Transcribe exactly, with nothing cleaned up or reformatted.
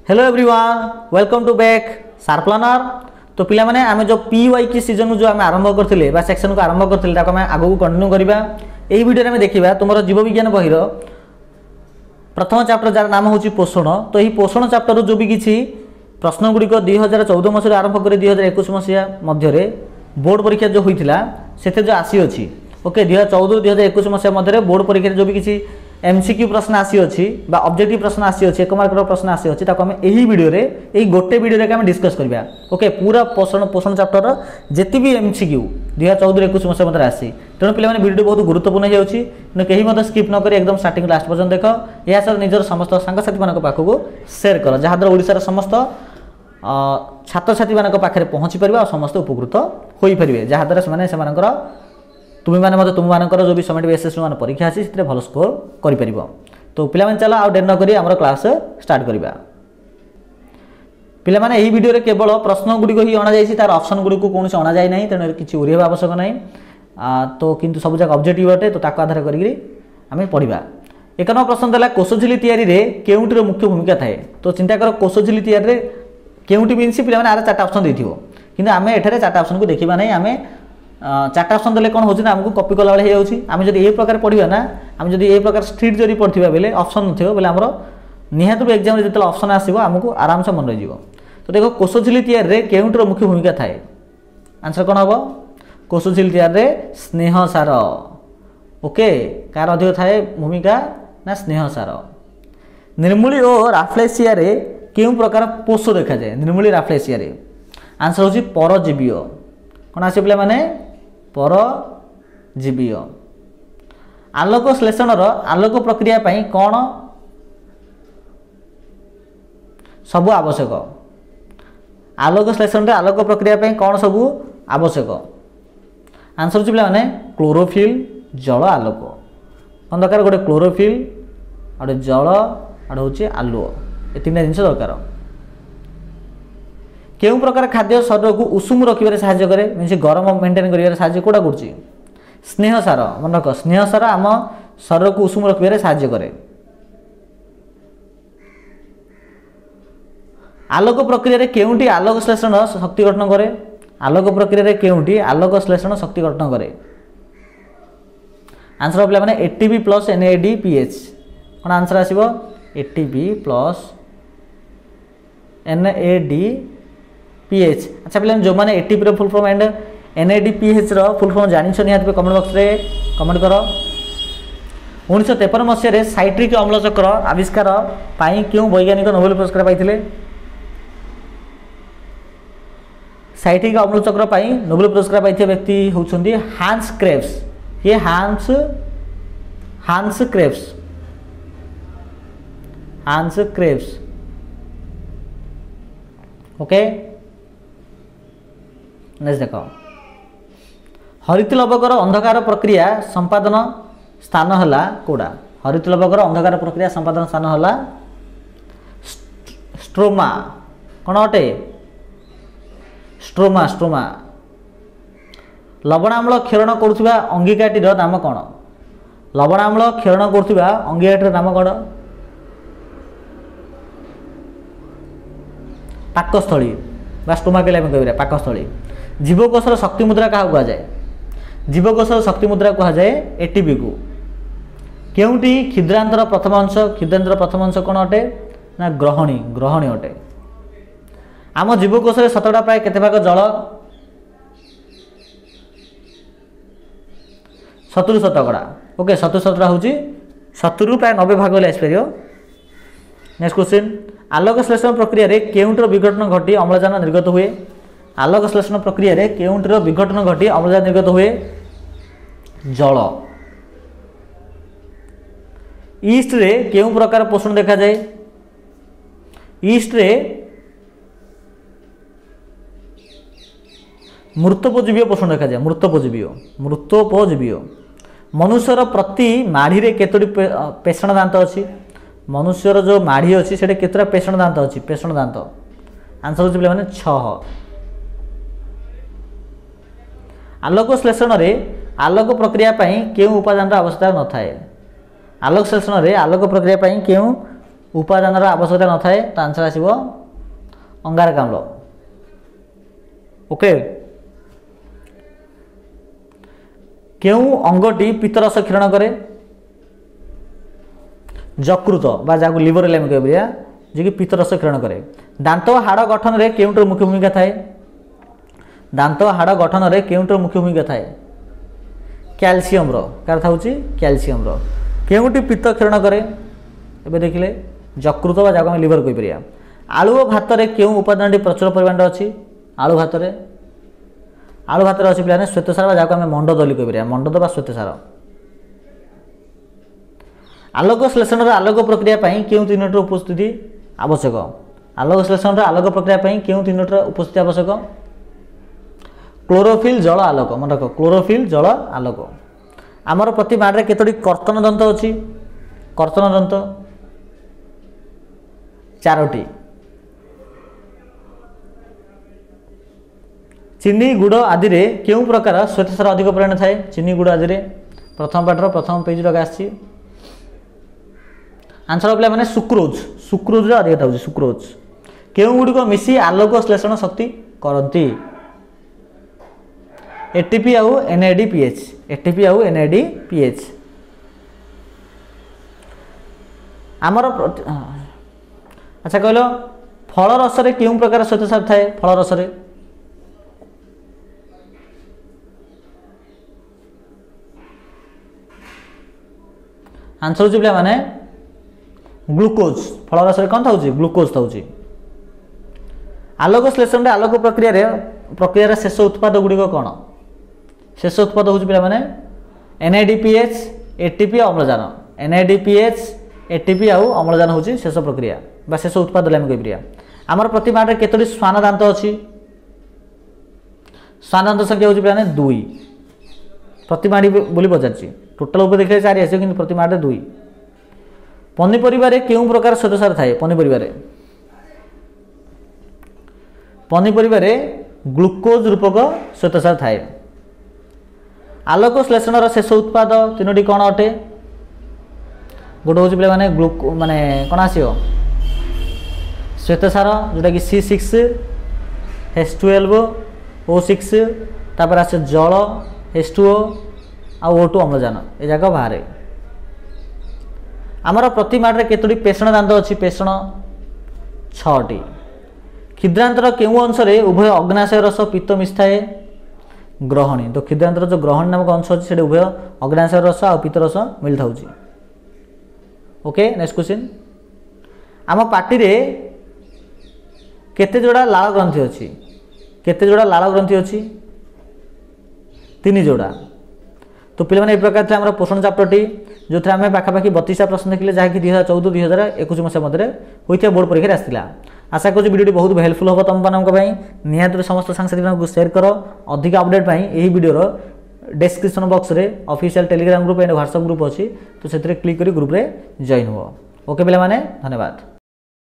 Hello everyone, welcome to back सार planner. तो पिला माने आमे जो पी वाई की सीजन जो आमे आरंभ करथिले बा सेक्शन को आरंभ करथिले ताको आमे आगु कंटिन्यू करबा। एही वीडियो रे आमे देखिबा तुमरो जीव विज्ञान बहिर प्रथम चैप्टर जार नाम होची पोषण। तो एही पोषण चैप्टर जो भी किछि प्रश्न गुडी को दो हज़ार चौदह मसिया आरंभ करे दो हज़ार इक्कीस मसिया मध्य रे बोर्ड परीक्षा जो होइथिला सेते जो आसी अछि ओके दो हज़ार चौदह दो हज़ार इक्कीस मसिया मध्य रे बोर्ड परीक्षा जो भी किछि एमसीक्यू प्रश्न आसी अछि बा ऑब्जेक्टिव प्रश्न आसी अछि एक मार्क रो प्रश्न आसी अछि ताको हम एही वीडियो रे एही गोटे वीडियो रे हम डिस्कस करबा। ओके पूरा पोषण पोषण चैप्टर जेति भी एमसीक्यू दो हज़ार चौदह इक्कीस मसिया मध्य आसी तेणु पिला माने वीडियो बहुत गुरुत्वपूर्ण हे अछि न केही मत स्किप न करी एकदम स्टार्टिंग लास्ट पर्यंत देखो। या सर निजर समस्त संग साथी मानक पाखको शेयर करो जहा द्वारा ओडिसा रे समस्त छात्र छात्री मानक पाखरे पहुंची परबा और समस्त उपकृत होई परिबे जहा द्वारा से माने से मानकर तुम्हें मैंने मतलब तुम मानकर जो भी समेटिव एसएससी मान परीक्षा अच्छी से भल स्कोर करि परिबो। तो पिला माने चला आ डेर न करी हमर क्लास स्टार्ट करबा। पिला माने एही वीडियो रे केवल प्रश्न गुडी को ही अणा जायछि तार ऑप्शन गुडी को कोनसे अणा जाय नै तेन किछि ओरिया आवश्यक नै तो किंतु सब जगह ऑब्जेक्टिव अटे तो ताको आधार करी आमे पढिबा। एक नंबर प्रश्न देला कोशोझिली तयारी रे केउटिर मुख्य भूमिका थाए। तो चिंता कर कोशोझिली तयारी रे केउटि मीन्स पिला माने आरे चारटा ऑप्शन देथिबो किंतु आमे एठारे चारटा ऑप्शन को देखिबा नै। आमे चार्टा ऑप्शन देले कोन होछि ना हमको कॉपी कला वाले हे होछि आमे जदी ए प्रकार पढिबा ना आमे जदी ए प्रकार स्ट्रीट जदी पढथिबा बेले ऑप्शन नथिबो बेले हमरो निहात भी एग्जाम रे जतले ऑप्शन आसीबो हमको आराम से मन रहि जिवो। तो देखो कोशोझिली तयारी रे केउटर मुख्य भूमिका थाए आंसर कोन हबो कोशोझिली तयारी रे स्नेह सार। ओके कार अधिक थाए भूमिका ना स्नेह सार। निर्मूली और राफ्लेसिया रे केउ प्रकार पोष देखा जाय निर्मूली राफ्लेसिया रे आंसर होछि परजीवीय कोन आसे पिला माने परजीवीय। आलोक श्लेषण आलोक प्रक्रिया पई कौन सबु आवश्यक आलोक श्लेषण रे आलोक प्रक्रिया पई कौन सबु आवश्यक आंसर पिला माने क्लोरोफिल जल आलोक कोन दरकार गोटे क्लोरोफिल आडे जल आडे होची आलुओ ए तीनटा जिंस दरकार। केउ प्रकार खाद्य शरीर को उषुम रखिबारे सहाय्य करे मीन्स गरम मेंटेन करिबारे सहाय्य कोडा करछि स्नेह सार मन रख स्नेह सार आम शरीर को उषुम रखिबारे सहाय्य करे। आलोक प्रक्रिया रे केउटी आलोक श्लेषण शक्ति गठन करे आलोक प्रक्रिया रे केउटी आलोक श्लेषण शक्ति गठन करे आंसर पिला माने एटीपी प्लस एनएडीपीएच कोन आंसर आसीबो एटीपी प्लस एनएडी पीएच। अच्छा पिला जो माने एटीपी रो फुल फॉर्म एंड एनएडीपीएच रो फुल फॉर्म जानि छ निहात पे कमेंट बॉक्स रे कमेंट करो। उन्नीस सौ तिरपन मसिया रे साइट्रिक अम्ल चक्र आविष्कार पाई क्यों वैज्ञानिक नोबेल पुरस्कार पाइथिले साइट्रिक अम्ल चक्र पाई नोबेल पुरस्कार पाइथिया व्यक्ति होउछन्ती हांस क्रेब्स। ये Hans Hans Krebs Hans Krebs okay next देखो हरित लवकर अंधकार प्रक्रिया संपादन स्थान हला कोडा हरित लवकर अंधकार प्रक्रिया संपादन स्थान हला स्ट्रोमा कोन अटे स्ट्रोमा स्ट्रोमा। लवणाम्ल क्षरण करुवा अंगिकाटीर नाम कोन लवणाम्ल क्षरण करुवा अंगिकाटीर नाम कोन पाकस्थली बा स्टोमा के लेमे कहबे पाकस्थली। जीवकोशर शक्ति मुद्रा का कहा जाए जीवकोशर शक्ति मुद्रा कहा जाए एटीपी को। केउटी क्षुद्रांतर प्रथम अंश क्षुद्रांतर प्रथम अंश कोन अटे ना ग्रहणी ग्रहणी अटे। आम जीवकोश रे शतकड़ा प्राय केते भाग जल सत्तर शतकड़ा ओके सत्तर शतकड़ा होची सत्तर प्राय नब्बे भाग ले आसपेरियो। नेक्स्ट क्वेश्चन आलोक श्लेषण प्रक्रिया रे केउंटर विघटन घटी अम्लजान निर्गत हुए आलोक श्लेषण प्रक्रिया रे केउंटर विघटन घटी अम्लजान निर्गत हुए जल। ईस्ट रे केउ प्रकार पोषण देखा जाए ईस्ट रे मृतोपजीवीय पोषण देखा जाए मृतोपजीवीय मृतोपजीवीय। मनुष्यर प्रति माढ़ी रे केतोटी पेषण दांत अछि मनुष्यर जो माढ़ी अच्छी से केतरा पेषण दांत अच्छी पेषण दांत आंसर होची माने छह। आलोक श्लेषण रे आलोक प्रक्रिया पई केउ उपादान आवश्यकता न थाए आलोक श्लेषण रे आलोक प्रक्रिया पई केउ उपादानर आवश्यकता न थाए तो आंसर आसीबो अंगारकाम्ल। ओके केउ अंगटी पित्तरस क्षरण करे यकृत बा जाको लिवर ले हम कहबिया जे कि पित्तरस क्षरण करे। दांत हाड़ गठन रे केउटर मुख्य भूमिका थाए दांत हाड़ गठन रे केउटर मुख्य भूमिका थाए कैल्शियम रो कार थाउची कैल्शियम रो। केउटी पित्त क्षरण करे एबे देखिले यकृत बा जाको हम लिवर कहि परिया। आलू और भात रे केउ उपादान प्रचुर परिमाण अच्छी आलू भात रे आलू भात रे अछि पिलाने श्वेतसार बा जाको हम मंड दली कहि परिया मंड बा श्वेतसार। आलोक श्लेषण आलोक प्रक्रिया पई केउ तीनटर उपस्थिति आवश्यक आलोक श्लेषण आलोक प्रक्रिया पई केउ तीनटर उपस्थिति आवश्यक क्लोरोफिल जल आलोक मन रख क्लोरोफिल जल आलोक। आमर प्रति माड़ केतोटी कर्तन दंत अछि कर्तन दंत चारोटी। चीनी गुड़ आदि रे केउ प्रकार श्वेतसार अधिक परिमाण थाए चीनी गुड़ आदि रे प्रथम पाठर प्रथम पेज लगा आछि आंसर पिला माने सुक्रोज सुक्रोज रे अधिक थाउची सुक्रोज। केउ गुडी को मिसी आलोक श्लेषण शक्ति करंती एटीपी आउ एनएडीपीएच एटीपी आउ एनएडीपीएच। आमर अच्छा कहलो फल रस रे केउ प्रकार श्वेतसार थाए फल रस रे आंसर होची पिला माने ग्लूकोज फल रस रे कोन थाउची ग्लूकोज थाउची। आलोक श्लेषण रे आलोक प्रक्रिया रे प्रक्रिया रे शेष उत्पाद गुडी को कोन शेष उत्पाद होची पिला माने एनएडीपीएच एटीपी अम्लजान एनएडीपीएच एटीपी आउ अम्लजान होची शेष प्रक्रिया बा शेष उत्पाद ले हम कहिप्रिया। हमर प्रति माड़ रे केतोटी स्वान दांत अछि स्वान दांत संख्या होची पिला माने दुई प्रति माड़ी बोली पचारछि टोटल ऊपर देखले चारि आसे किंतु प्रति माड़ रे दुई। पनीपरिबा रे केउ प्रकार श्वेतसार थाए पनीपरिबा रे पनीपरिबा रे ग्लूकोज रूपक श्वेतसार थाए। आलोक श्लेषण रो शेष उत्पाद तीनोटी कोन अटे गोटे होची पिला माने ग्लूको माने कोन आसीओ श्वेतसार जोटा कि C six H twelve O six तापर आसे जल एच टू ओ आ ओ टू अम्लजान ए जाक बाहर। आमर प्रति माड़ रे केतोटी पेषण दांत अछि पेषण छटी। क्षुद्रांतर केउ अंश रे उभय अग्नाशय रस पित्त मिशाए ग्रहणी तो क्षुद्रांतर जो ग्रहणी नामक अंश अछि सेडे उभय अग्नाशय रस आ पित्त रस मिल थाउची। ओके नेक्स्ट क्वेश्चन आम पार्टी रे केते जोड़ा लाल ग्रंथि अछि केते जोड़ा लाल ग्रंथि अछि तीन जोड़ा। तो पे मैंने प्रकार थे आम पोषण चैप्टर टी जो थे आम पाखापाखि बतीस प्रश्न देखिले जहाँकि दुई हजार चौदह दुई हजार एकुश मसीहा मध्य होता बोर्ड परीक्षा आसाला। आशा करूँ वीडियो बहुत हेल्पफुल हम तुम मानी निहत समस्त सांसाथिक शेयर कर अधिक अपडेट पाई यही वीडियो डिस्क्रिप्शन बॉक्स रे official Telegram group and WhatsApp group अच्छी तो से क्लिक कर ग्रुप रे जॉइन हो। ओके पे धन्यवाद।